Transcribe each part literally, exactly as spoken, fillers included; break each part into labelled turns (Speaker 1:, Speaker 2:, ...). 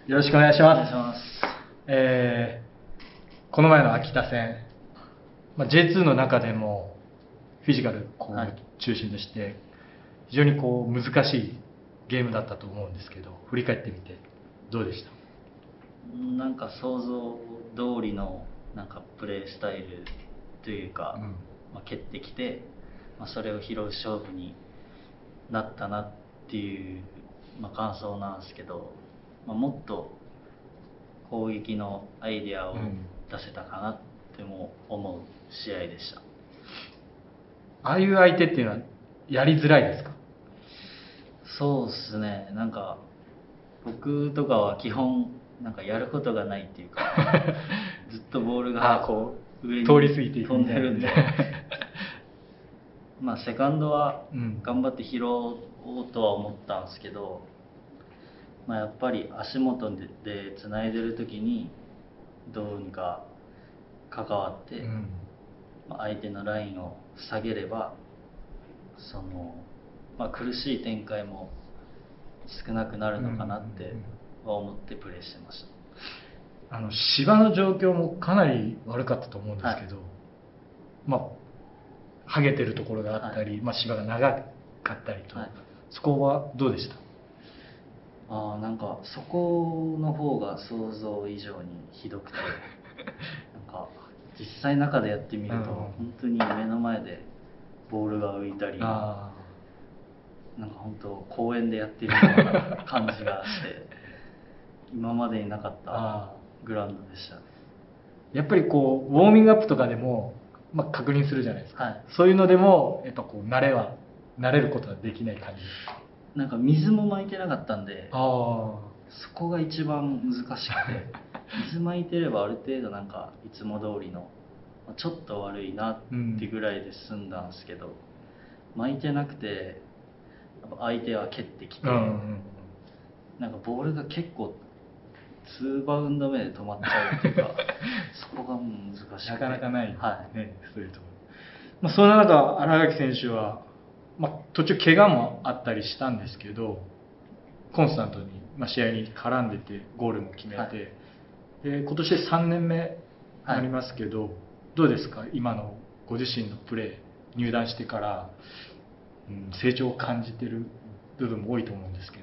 Speaker 1: よろしくお願いします。
Speaker 2: お願いします。
Speaker 1: えーこの前の秋田戦、まあ、ジェイツー の中でもフィジカルこう、
Speaker 2: はい
Speaker 1: 中心として非常にこう難しいゲームだったと思うんですけど、振り返ってみてどうでした？
Speaker 2: なんか想像通りのなんかプレースタイルというか、
Speaker 1: うん
Speaker 2: まあ、蹴ってきて、まあ、それを拾う勝負になったなっていう、まあ、感想なんですけど、まあ、もっと攻撃のアイデアを出せたかなっても思う試合でした。
Speaker 1: ああいう相手っていうのはやりづらいですか？
Speaker 2: そうですね、なんか僕とかは基本なんかやることがないっていうかずっとボールが
Speaker 1: あこう
Speaker 2: 上に
Speaker 1: 通り過ぎていく
Speaker 2: 飛ん
Speaker 1: みたいな
Speaker 2: でるんでまあセカンドは
Speaker 1: うん
Speaker 2: 頑張って拾おうとは思ったんですけど、まあ、やっぱり足元ででつないでる時にどうにか関わって、
Speaker 1: うん
Speaker 2: まあ、相手のラインを下げればその、まあ、苦しい展開も少なくなるのかなって思ってプレーしてました。
Speaker 1: あの芝の状況もかなり悪かったと思うんですけど、
Speaker 2: はい、
Speaker 1: まあ剥げてるところがあったり、
Speaker 2: はい、
Speaker 1: まあ、芝が長かったりと、
Speaker 2: はい、
Speaker 1: そこはどうでした？
Speaker 2: あーなんかそこの方が想像以上にひどくてなんか実際中でやってみると、
Speaker 1: うん
Speaker 2: 本当に目の前でボールが浮いたり、
Speaker 1: あ
Speaker 2: なんか本当公園でやってるような感じがして今までになかったグラウンドでした。
Speaker 1: やっぱりこうウォーミングアップとかでも、まあ、確認するじゃないですか、
Speaker 2: はい、
Speaker 1: そういうのでもやっぱこう慣れは慣れることはできない感じですか？
Speaker 2: なんか水も巻いてなかったんで、
Speaker 1: あ
Speaker 2: そこが一番難しくて水巻いてればある程度なんかいつも通りのちょっと悪いなってぐらいで済んだんですけど、うん、巻いてなくて相手は蹴ってきて、うんうん、なんかボールが結構にバウンド目で止まっちゃうっていうかそこがもう難しくて
Speaker 1: なかなかない、
Speaker 2: はい
Speaker 1: ね、そういうところ、まあ、そんな中新垣選手は、まあ、途中怪我もあったりしたんですけどコンスタントに、まあ、試合に絡んでてゴールも決めて、はい、で今年でさんねんめになりますけど、はい、どうですか今のご自身のプレー入団してから、うん、成長を感じてる部分も多いと思うんですけど。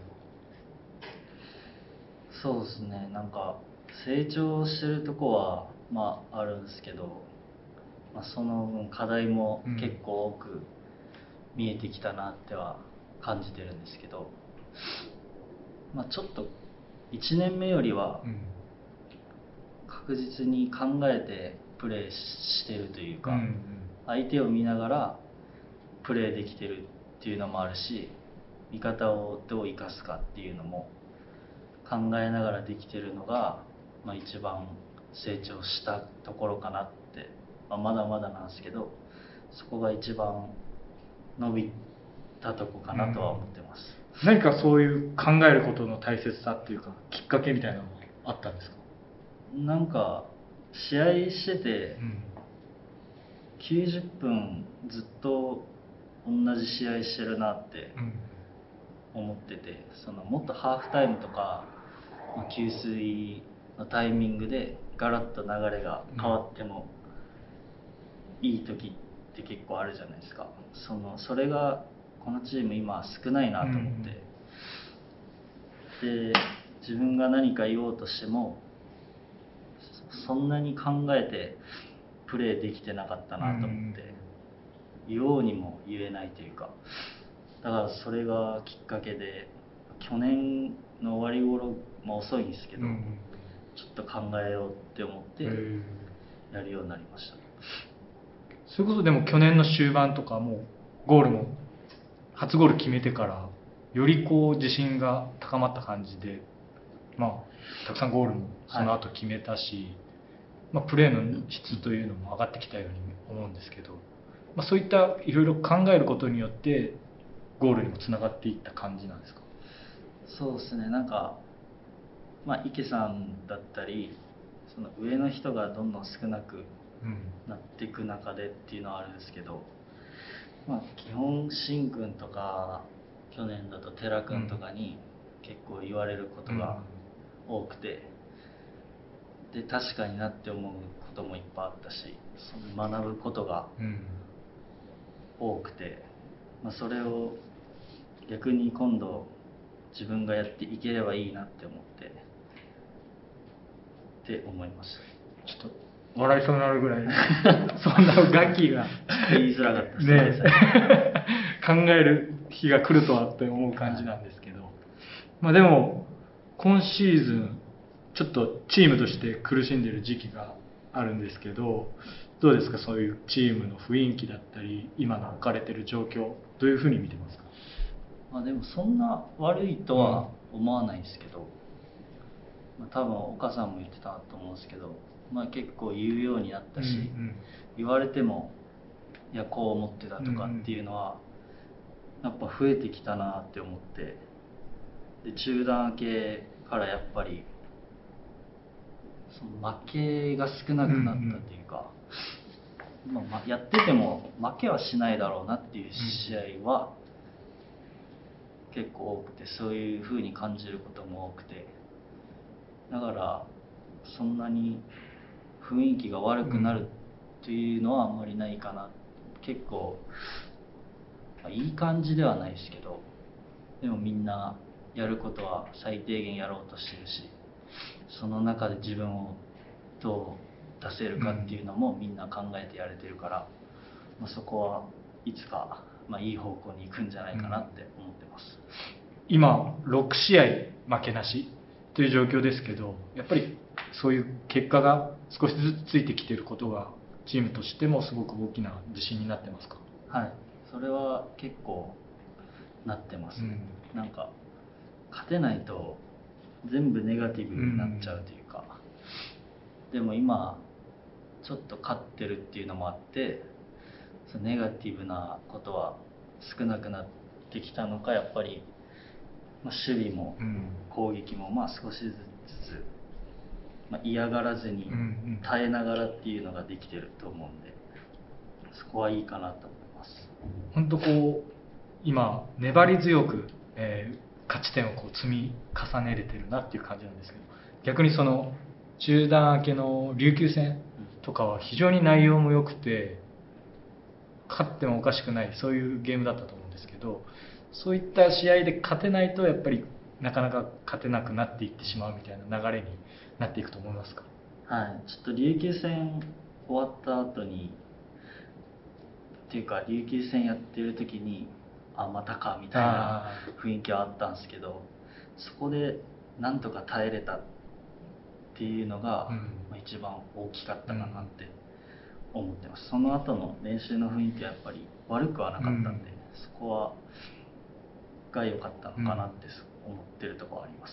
Speaker 2: そうですね、なんか成長してるとこはまああるんですけど、まあ、その分課題も結構多く見えてきたなっては感じてるんですけど、まあ、ちょっといちねんめよりは確実に考えてプレーしてるというか、相手を見ながらプレーできてるっていうのもあるし、味方をどう生かすかっていうのも考えながらできてるのが、まあ、一番成長したところかなって、まあ、まだまだなんですけどそこが一番伸びたとこかなとは思ってます。
Speaker 1: うん、何かそういう考えることの大切さっていうかきっかけみたいなのもあったんですか？
Speaker 2: なんか試合してて、うん、きゅうじゅっぷんずっと同じ試合してるなって思ってて、そのもっとハーフタイムとかまあ、給水のタイミングでガラッと流れが変わってもいい時って結構あるじゃないですか。そのそれがこのチーム今少ないなと思って、うん、で自分が何か言おうとしてもそんなに考えてプレーできてなかったなと思って、うん、言おうにも言えないというか、だからそれがきっかけで去年の終わり頃、まあ、遅いんですけど、うん、ちょっと考えようって思ってやるようになりました。
Speaker 1: それこそでも去年の終盤とかもゴールも初ゴール決めてからよりこう自信が高まった感じで、まあ、たくさんゴールもその後決めたし、はい、まあ、プレーの質というのも上がってきたように思うんですけど、まあ、そういったいろいろ考えることによってゴールにもつながっていった感じなんですか？
Speaker 2: そうですね、なんか、まあ、池さんだったりその上の人がどんどん少なくなっていく中でっていうのはあるんですけど、まあ、基本しんくんとか去年だと寺くんとかに結構言われることが多くて、で確かになって思うこともいっぱいあったし、その学ぶことが多くて、まあ、それを逆に今度自分がやっていければいいなって思ってって思いました。
Speaker 1: ちょっと笑いそうになるぐらいそんなガキが
Speaker 2: 言いづらかったです
Speaker 1: ね考える日が来るとはって思う感じなんですけど、はい、まあでも今シーズンちょっとチームとして苦しんでいる時期があるんですけど、どうですか、そういうチームの雰囲気だったり今の置かれている状況、どういうふうに見てますか？
Speaker 2: まあ、でもそんな悪いとは思わないですけど、うん、まあ、多分岡さんも言ってたと思うんですけど、まあ、結構言うようになったし、うんうん、言われてもいやこう思ってたとかっていうのはやっぱ増えてきたなって思って、で中断明けからやっぱりその負けが少なくなったっていうか、うんうん、まあ、やってても負けはしないだろうなっていう試合は結構多くて、そういう風に感じることも多くて、だからそんなに雰囲気が悪くなるっていうのはあんまりないかな。結構、まあ、いい感じではないですけど、でもみんなやることは最低限やろうとしてるし、その中で自分をどう出せるかっていうのもみんな考えてやれてるから、まあ、そこはいつか、まあ、いい方向に行くんじゃないかなって思ってます。
Speaker 1: 今ろくしあい負けなしという状況ですけど、やっぱりそういう結果が少しずつついてきていることがチームとしてもすごく大きな自信になってますか？
Speaker 2: はい、それは結構なってます、うん、なんか勝てないと全部ネガティブになっちゃうというか、うん、でも今ちょっと勝ってるっていうのもあって、そのネガティブなことは少なくなってきたのか、やっぱり、まあ、守備も攻撃もまあ少しずつ、まあ、嫌がらずに耐えながらっていうのができてると思うんで、そこはいいかなと思います。
Speaker 1: 本当こう今粘り強く、えー、勝ち点をこう積み重ねれてるなっていう感じなんですけど、逆にその中断明けの琉球戦とかは非常に内容も良くて、勝ってもおかしくない、そういうゲームだったと思うんですけど、そういった試合で勝てないとやっぱりなかなか勝てなくなっていってしまうみたいな流れになっていくと思いますか？
Speaker 2: はい、ちょっと琉球戦終わった後にっていうか琉球戦やってる時にあまたかみたいな雰囲気はあったんですけど、そこでなんとか耐えれたっていうのが、うん、一番大きかったかなって思ってます。その後の練習の雰囲気はやっぱり悪くはなかったんで、うん、そこはが良かったのかなって思ってるところはあります。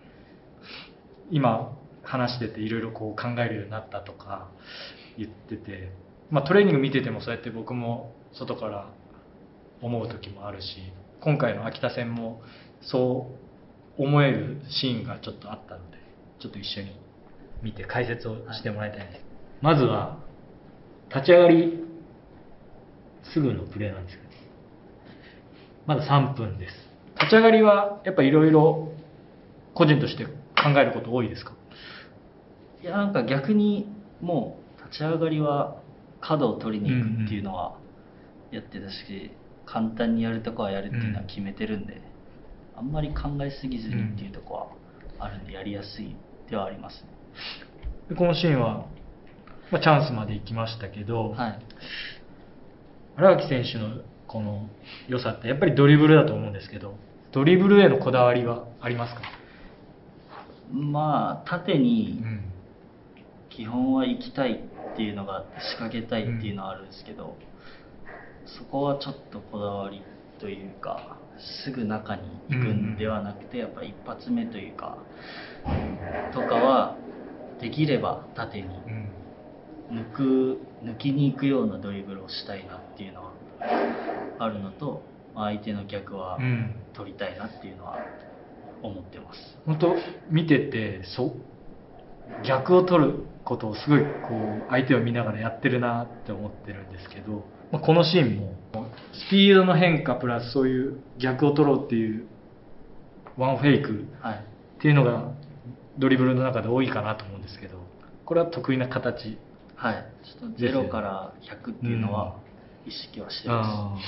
Speaker 1: 今話してていろいろこう考えるようになったとか言ってて、まあ、トレーニング見ててもそうやって僕も外から思う時もあるし、今回の秋田戦もそう思えるシーンがちょっとあったので、ちょっと一緒に見て解説をしてもらいたいです。はい、まずは立ち上がりすぐのプレーなんですけど、まださんぷんです。立ち上がりはやっぱいろいろ個人として考えること多いですか？
Speaker 2: いや、なんか逆にもう立ち上がりは角を取りに行くっていうのはやってたし、うんうん、簡単にやるとこはやるっていうのは決めてるんで、うん、あんまり考えすぎずにっていうとこはあるんでやりやすいではありますね。
Speaker 1: でこのシーンは、まあ、チャンスまで行きましたけど、はい、荒垣選手のこの良さってやっぱりドリブルだと思うんですけど、ドリブルへのこだわりはありますか？
Speaker 2: まあ縦に基本は行きたいっていうのがあって仕掛けたいっていうのはあるんですけど、うん、そこはちょっとこだわりというか、すぐ中に行くんではなくて、やっぱ一発目というかとかはできれば縦に抜く抜きに行くようなドリブルをしたいなっていうのはあるのと、相手の逆は取りたいなっていうのは思ってます。
Speaker 1: 本当見ててそ逆を取ることをすごいこう相手を見ながらやってるなって思ってるんですけど、まあ、このシーンもスピードの変化プラスそういう逆を取ろうっていうワンフェイクっていうのがドリブルの中で多いかなと思うんですけど、これは得意な形。
Speaker 2: はい、ちょっとゼロからひゃくっていうのは意識はしてます、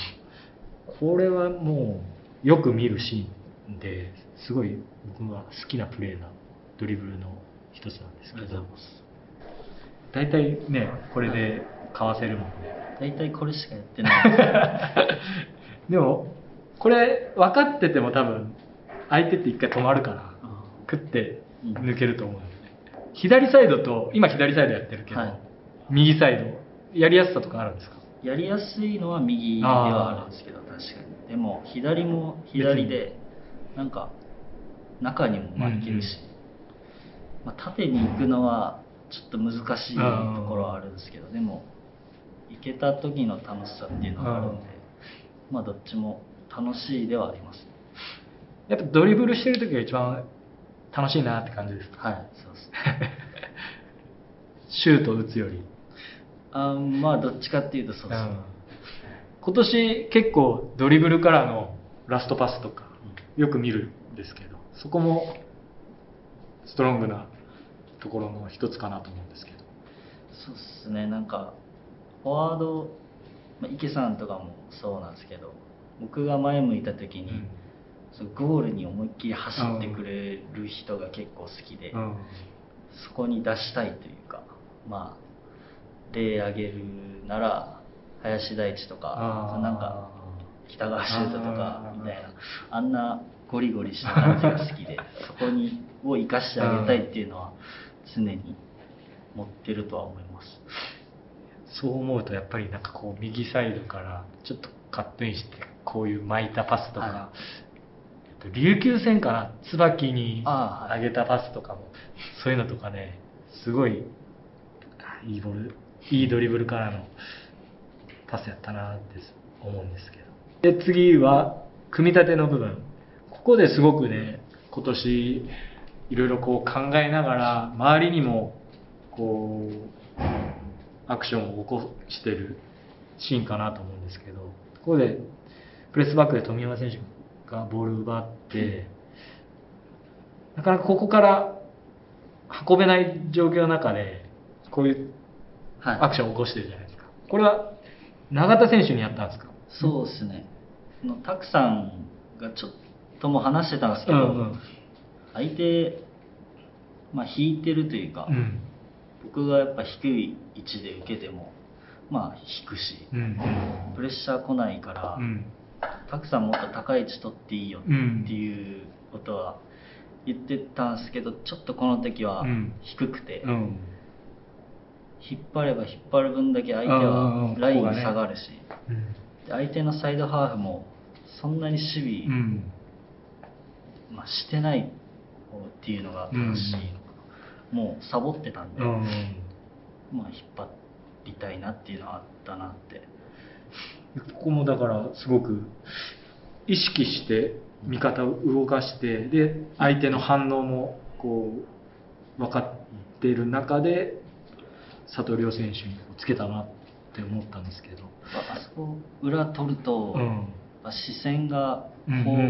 Speaker 1: うん、これはもうよく見るシーンですごい僕は好きなプレーなドリブルの一つなんですけど、大体ねこれでかわせるもんね。
Speaker 2: 大体これしかやってない
Speaker 1: でもこれ分かってても多分相手って一回止まるから食って抜けると思うんですね、うん、左サイドと今左サイドやってるけど、はい、右サイドやりやすさとかあるんですか？
Speaker 2: やりやすいのは右ではあるんですけど、確かに。でも左も左でなんか中にも負けるし、うんうん、まあ、縦に行くのはちょっと難しいところはあるんですけど、でも行けた時の楽しさっていうのがあるんで、まあどっちも楽しいではあります。
Speaker 1: やっぱドリブルしてる時が一番楽しいなって感じですか？
Speaker 2: はい、そうですね。
Speaker 1: シュート打つより。
Speaker 2: あ、まあどっちかっていうとそうですね、うん、
Speaker 1: 今年結構ドリブルからのラストパスとかよく見るんですけど、そこもストロングなところの一つかなと思うんですけど。
Speaker 2: そうですね、なんかフォワード、まあ、池さんとかもそうなんですけど、僕が前向いた時に、うん、そのゴールに思いっきり走ってくれる人が結構好きで、うん、そこに出したいというか、まあ例挙げるなら林大地とか、なんか北川修太とかみたいな、あんなゴリゴリした感じが好きでそこにを生かしてあげたいっていうのは常に持ってるとは思います。
Speaker 1: そう思うとやっぱりなんかこう右サイドからちょっとカットインしてこういう巻いたパスとか、はい、琉球戦かな、椿に上げたパスとかも、そういうのとかね、すごいいいボール、いいドリブルからのパスやったなって思うんですけど。で次は組み立ての部分、ここですごくね今年いろいろこう考えながら周りにもこうアクションを起こしてるシーンかなと思うんですけど、ここでプレスバックで富山選手がボールを奪って、なかなかここから運べない状況の中でこういうアクションを起こしてるじゃないですか。これは永田選手にやったんですか？
Speaker 2: そうですね、のたくさんがちょっとも話してたんですけど、うんうん、相手、まあ、引いてるというか、うん、僕がやっぱ低い位置で受けてもまあ引くし、うん、プレッシャー来ないから、うん、たくさんもっと高い位置取っていいよっていうことは言ってたんですけど、ちょっとこの時は低くて、うんうん、引っ張れば引っ張る分だけ相手はライン下がるし、うん、で相手のサイドハーフもそんなに守備、うんまあ、してないっていうのが正しいのかな、うん、もうサボってたんで、うん、まあ引っ張りたいなっていうのはあったなって。
Speaker 1: ここもだからすごく意識して味方を動かして、で相手の反応もこう分かっている中で佐藤亮選手につけたなって思ったんですけど、
Speaker 2: あそこ裏取ると、うん、視線がこう、うんうんうん、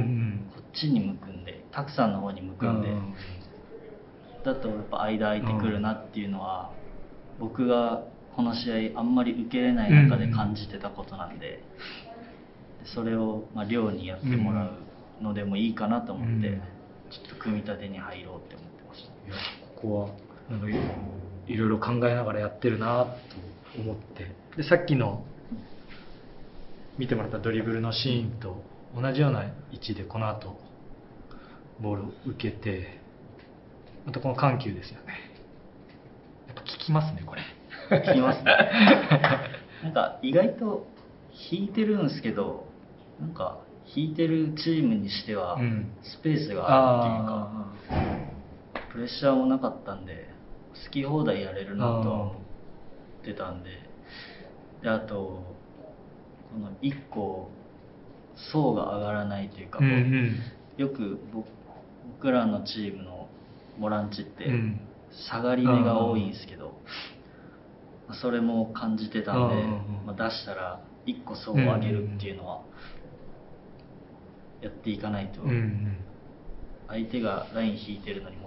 Speaker 2: こっちに向くんで、たくさんの方に向くんで、うん、だとやっぱ間空いてくるなっていうのは、うん、僕がこの試合あんまり受けれない中で感じてたことなんで、うん、それをまあ亮にやってもらうのでもいいかなと思って、うん、ちょっと組み立てに入ろうって思ってました。
Speaker 1: いやここはなんかいろいろ考えながらやってるなと思って、でさっきの見てもらったドリブルのシーンと同じような位置でこの後ボールを受けて、またこの緩急ですよね。やっぱ効きますねこれ。
Speaker 2: 効きますね。なんか意外と引いてるんですけど、なんか引いてるチームにしてはスペースがあるっていうか、うん、プレッシャーもなかったんで好き放題やれるなとは思ってたんで、であとこのいっこ層が上がらないというか、うんうん、よく僕らのチームのボランチって下がり目が多いんですけど、うん、それも感じてたんで、まあ、出したらいっこ層を上げるっていうのはやっていかないと、相手がライン引いてるのにも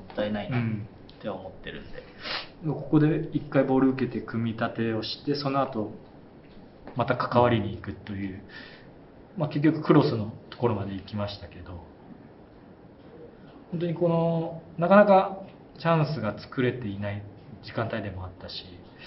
Speaker 2: ったいないなって思ってるんで、
Speaker 1: うん、ここで一回ボール受けて組み立てをして、その後また関わりに行くという、まあ、結局クロスのところまで行きましたけど、本当にこのなかなかチャンスが作れていない時間帯でもあったし、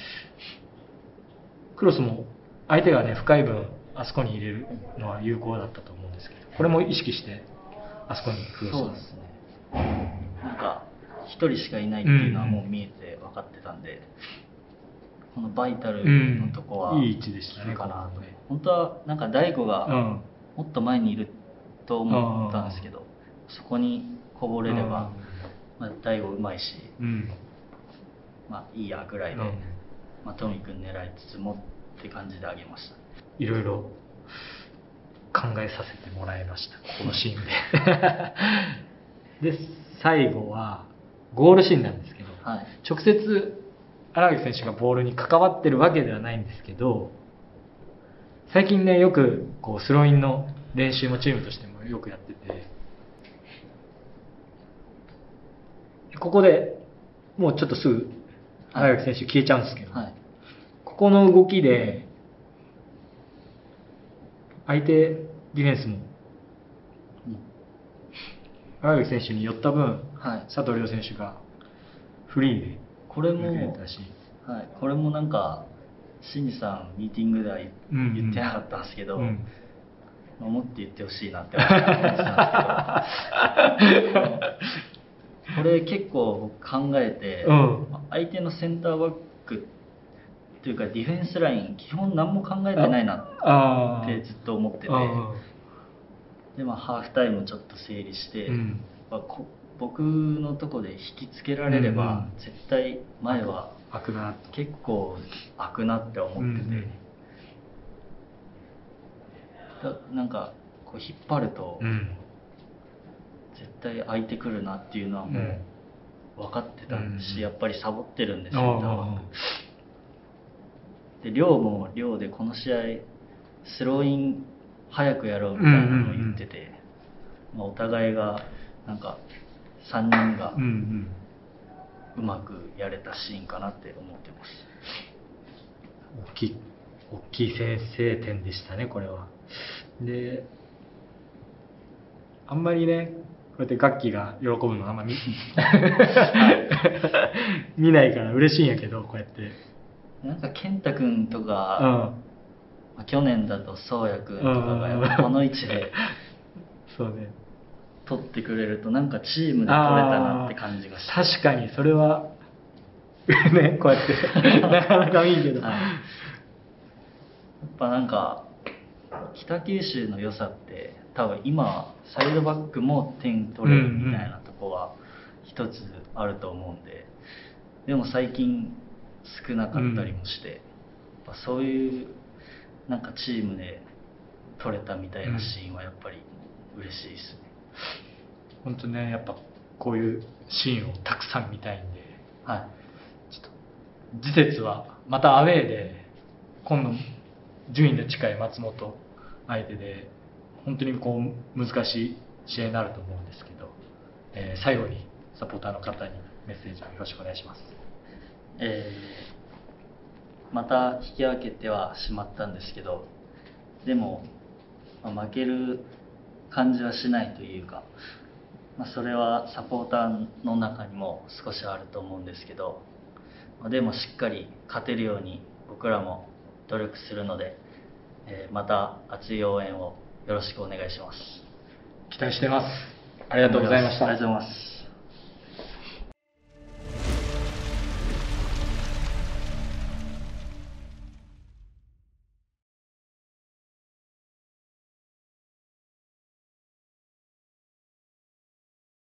Speaker 1: クロスも相手がね深い分あそこに入れるのは有効だったと思うんですけど、これも意識してあそこにクロスを。
Speaker 2: そうですね、なんかひとりしかいないっていうのはもう見えて分かってたんで、このバイタルのとこは、
Speaker 1: うん、いい位置でしたね
Speaker 2: かなと。本当はなんか大悟がもっと前にいると思ったんですけど、うん、そこにこぼれれば、うん、まあ、大悟うまいし、うん、まあいいやぐらいで、うん、まあ、トミ君狙いつつもって感じであげました。
Speaker 1: いろいろ考えさせてもらいました、このシーンでで最後はゴールシーンなんですけど、はい、直接荒垣選手がボールに関わってるわけではないんですけど、最近ねよくこうスローインの練習もチームとしてもよくやってて、ここでもうちょっとすぐ荒垣選手消えちゃうんですけど、はいはい、ここの動きで相手ディフェンスも荒垣選手に寄った分、はい、佐藤亮選手がフリーで
Speaker 2: これも、はい、これもなんか新司さんミーティングでは言ってなかったんですけど、うん、思って言ってほしいなって思ってたんですけどこれ結構僕考えて、うん、相手のセンターバックというかディフェンスライン基本何も考えてないなってずっと思ってて、で、まあ、ハーフタイムちょっと整理して、うん、まあ、こ僕のとこで引きつけられれば、うん、絶対前は結構開くなって思ってて、うんうん、なんかこう引っ張ると、うん、絶対開いてくるなっていうのはもう分かってたし、うん、やっぱりサボってるんですよ、センターバックで。亮も亮でこの試合スローイン早くやろうみたいなのを言ってて、まあ、お互いがなんかさんにんがうまくやれたシーンかなって思ってます。
Speaker 1: 大きい大きい先制点でしたねこれは。であんまりねこうやってガッキーが喜ぶのあんまり 見, 見ないから嬉しいんやけど、こうやって
Speaker 2: なんか健太君とか、うん、まあ、去年だと宗谷君とかがやっぱこの位置で
Speaker 1: そうね
Speaker 2: 取ってくれるとなんかチームで取れたなって感じがして、
Speaker 1: 確かにそれはねこうやってなかなかいいけど、はい、や
Speaker 2: っぱなんか北九州の良さって多分今サイドバックも点取れるみたいなとこは一つあると思うんで、でも最近少なかったりもして、うん、そういうなんかチームで取れたみたいなシーンはやっぱり嬉しいですね。
Speaker 1: 本当ねやっぱこういうシーンをたくさん見たいんで、はい、ちょっと次節はまたアウェーで今度順位の近い松本相手で本当にこう難しい試合になると思うんですけど、えー、最後にサポーターの方にメッセージをよろしくお願いします。
Speaker 2: えー、また引き分けてはしまったんですけど、でも、まあ、負ける感じはしないというか、まあ、それはサポーターの中にも少しあると思うんですけど、まあ、でもしっかり勝てるように僕らも努力するので、えー、また熱い応援をよろしくお願いします。
Speaker 1: 期待してます。ありがとうございました。
Speaker 2: ありがとうございます。